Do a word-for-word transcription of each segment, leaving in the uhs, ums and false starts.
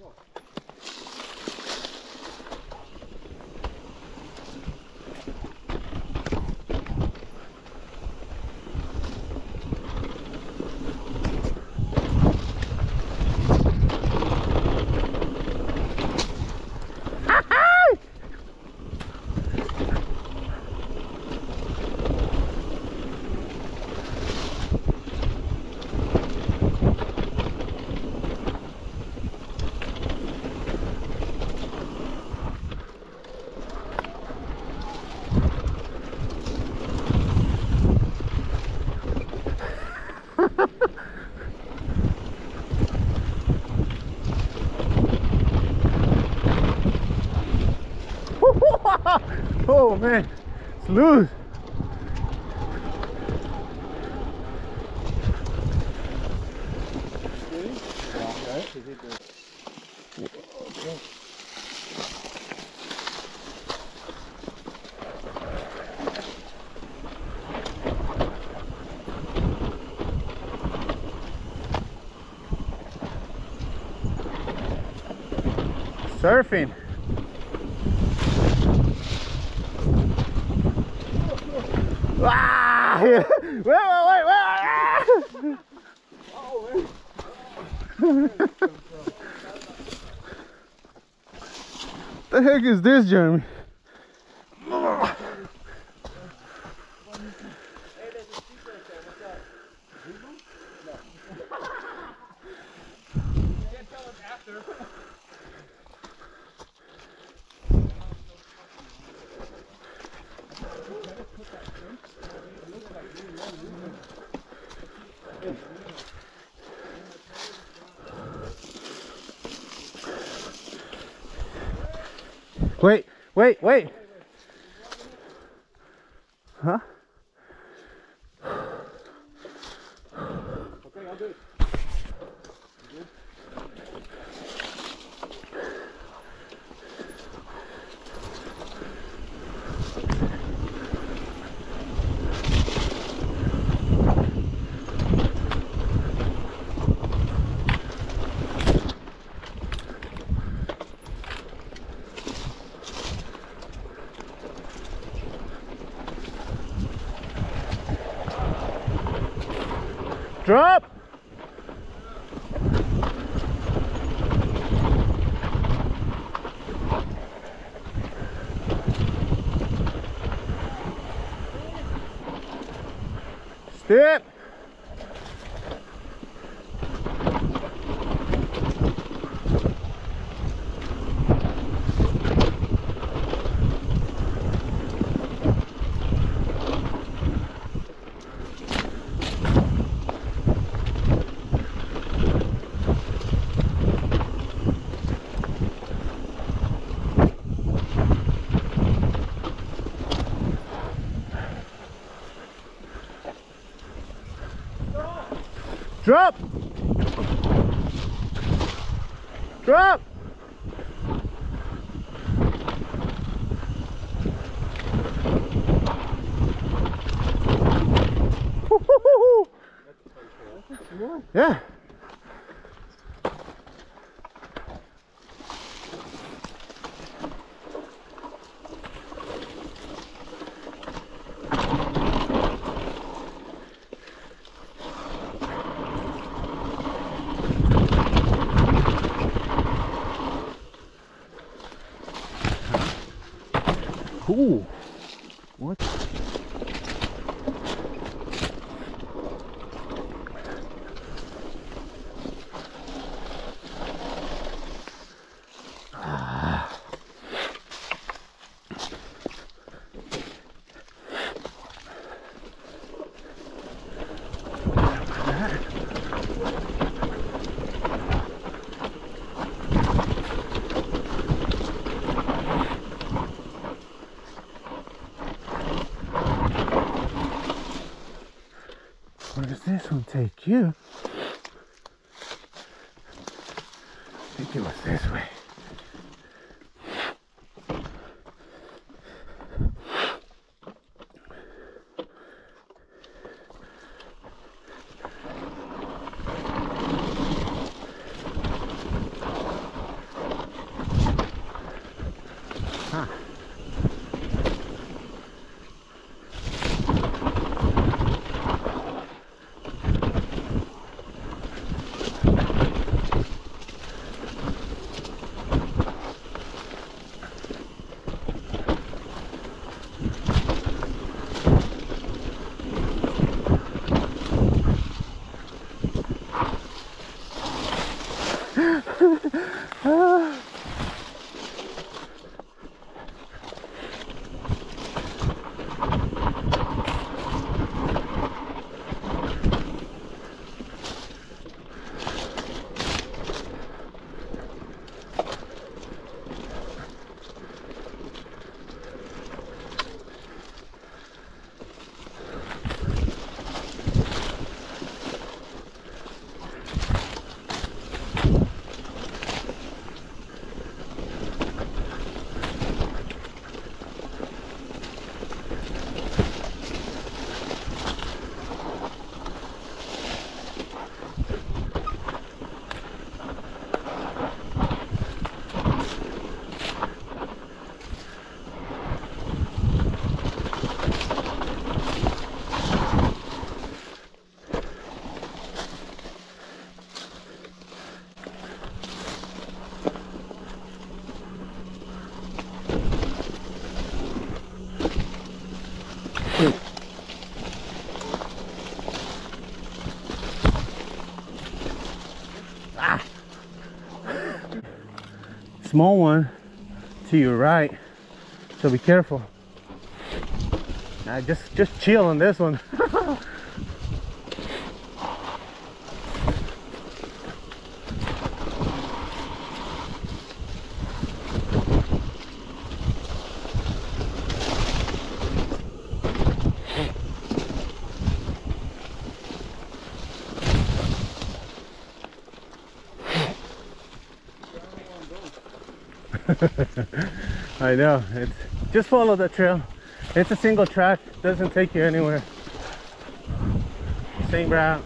Oh man, it's loose. Surfing. Ah! Wait, wait, wait, wait! Oh, the heck is this, Jeremy? Wait, wait, wait. Huh? Okay, I'll do it. Drop! Step! Drop! Drop! Yeah. Ooh. What? Ah. Where does this one take you? I think it was this way. Ah. Small one to your right, so be careful. Nah, just just chill on this one. I know, it's just follow the trail. It's a single track, doesn't take you anywhere. Same route.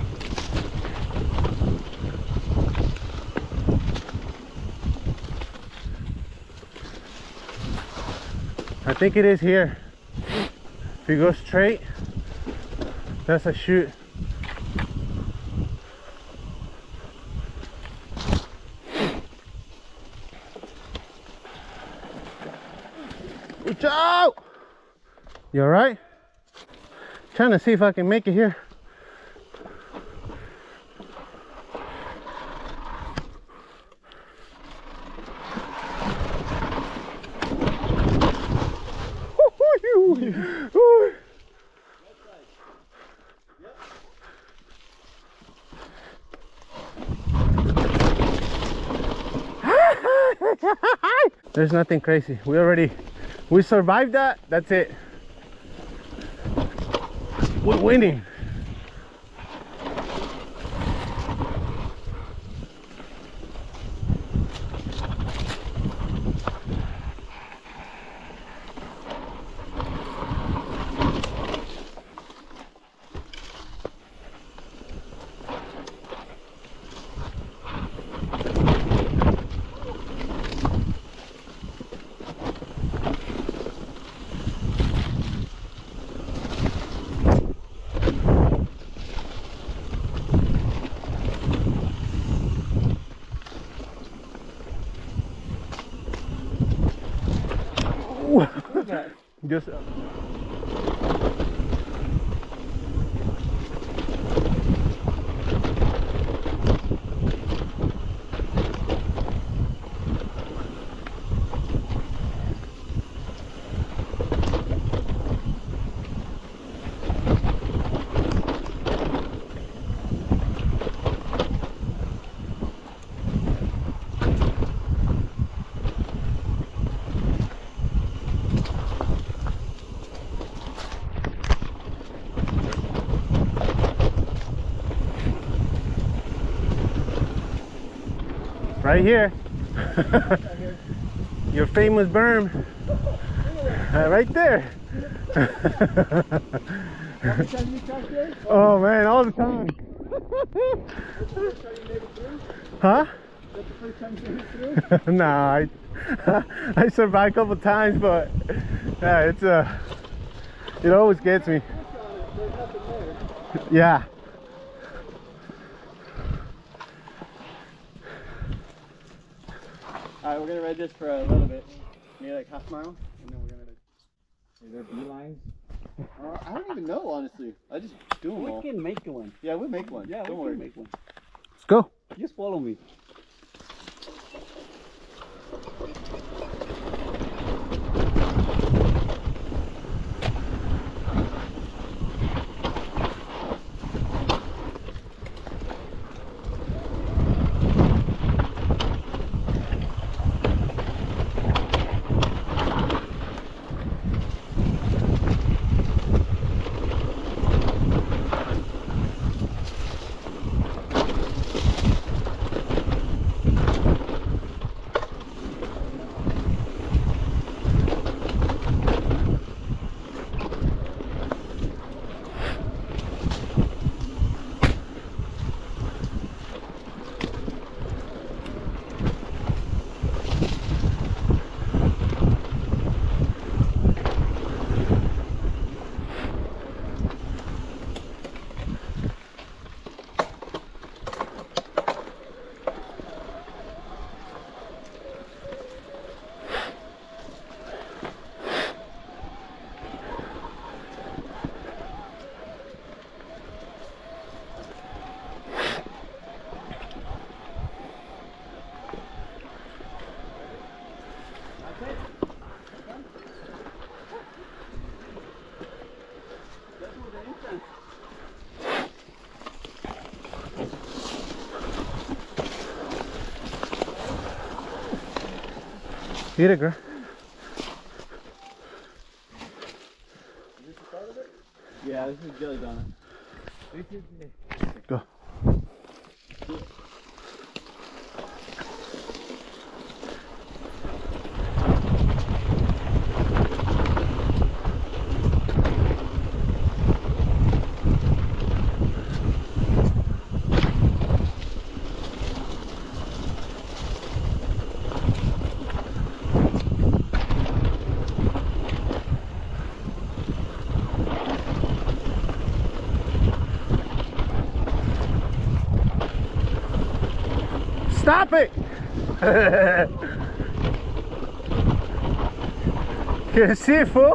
I think it is here. If you go straight, that's a chute. Watch out! You alright? Trying to see if I can make it here. There's nothing crazy. We already we survived that. That's it. We're winning. Just uh, right here. Your famous berm. Uh, right there. Oh man, all the time. Huh? Nah, I, I survived a couple times, but yeah, it's uh, it always gets me. Yeah. Alright, we're gonna ride this for a little bit, maybe like half mile, and then we're gonna. Is there beelines? Uh, I don't even know, honestly. I just do them all. We can make one. Yeah, we'll make one. Yeah, don't we worry. Can make one. Let's go. Just follow me. Eat it, girl. Is this the start of it? Yeah, this is jelly donut. This is it. Go. Stop it! Can you see it, fool?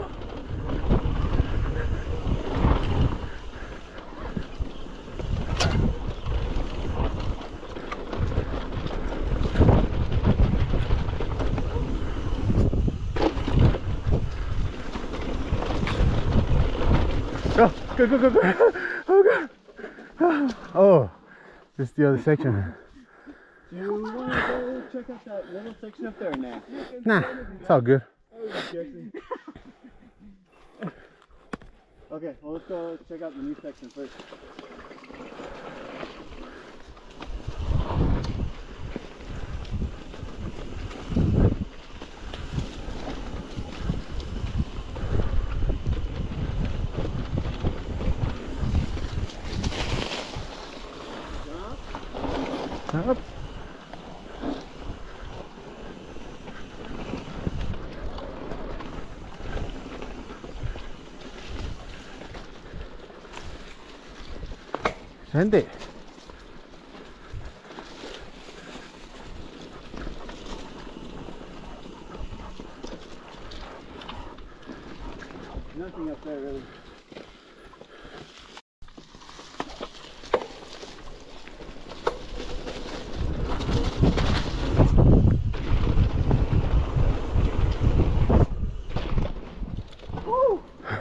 Go, go, go, go, go. Oh, God. Oh, this is the other section. Do you want to go check out that little section up there or nah? Nah, it's all good. Okay, well let's go check out the new section first. Up. Send it. Nothing up there really. Woo!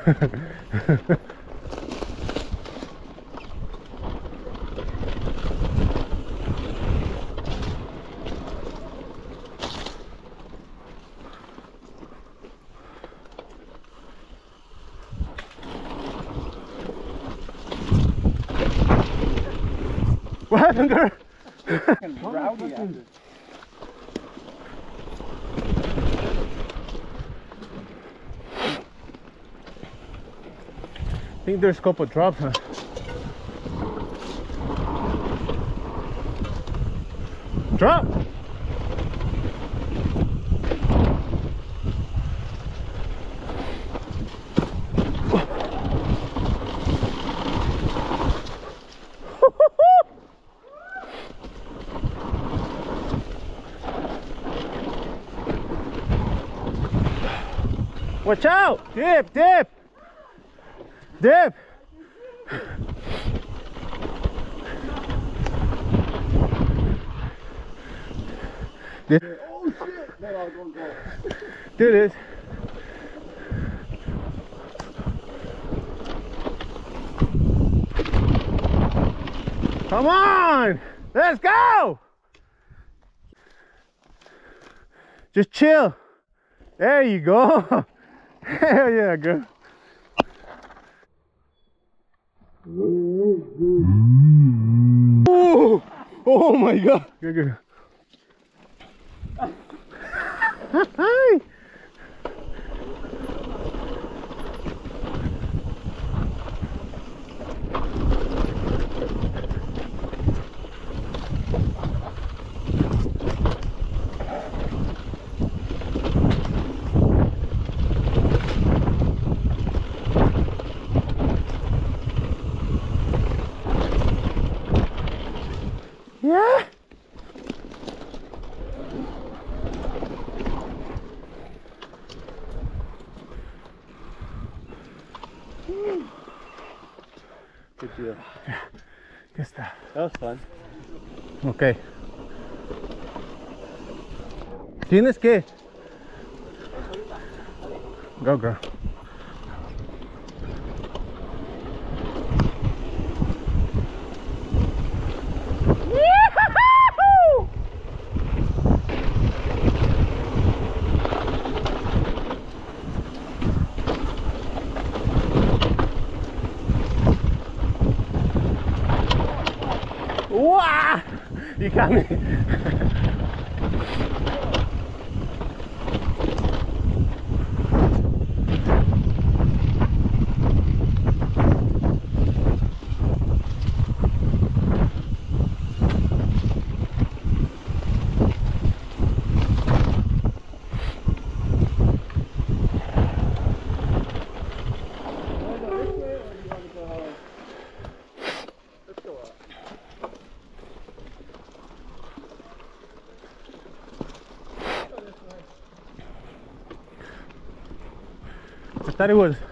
What happened, girl? Rowdy after. I think there's a couple drops, huh? Drop! Watch out! Dip, dip! Dip! Dip. Oh shit! They're all going gold. Do this. Come on! Let's go! Just chill. There you go. Hell yeah, girl. Oh, oh my God. Good, good. Hi. Yeah. Good deal. Good stuff. That was fun. Okay. ¿Tienes qué? Go, girl. You got me. I thought it was.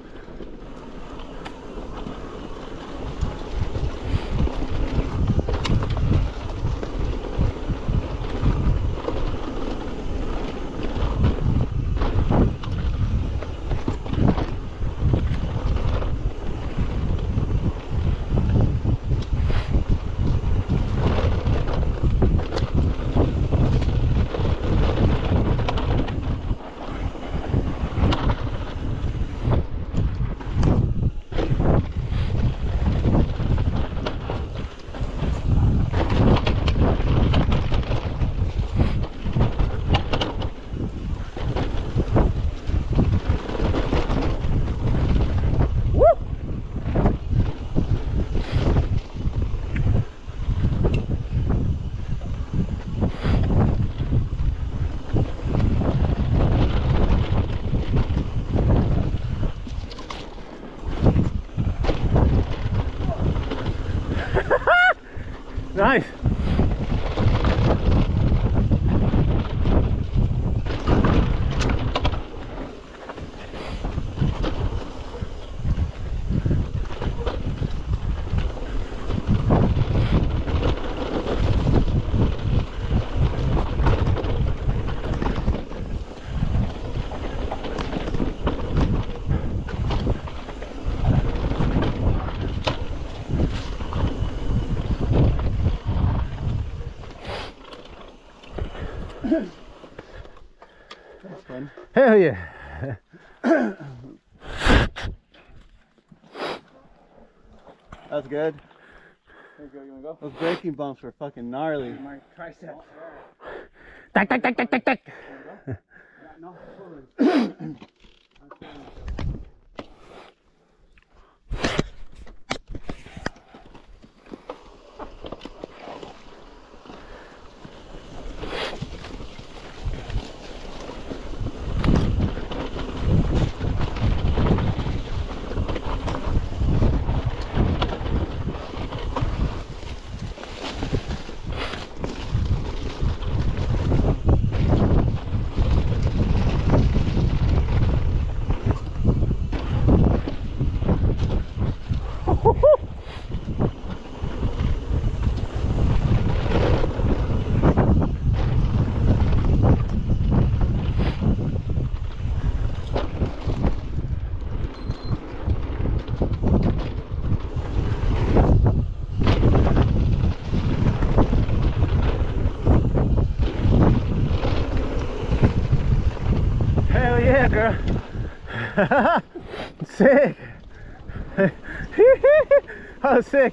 Nice. That's fun. Hell yeah. That's good. There you go, you wanna go? Those braking bumps were fucking gnarly. My tricep. Tac, tac, tac, tac, tac, tac. No, Hell yeah, girl. Sick. Oh, sick.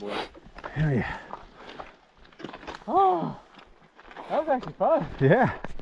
Oh, that was actually fun. Yeah.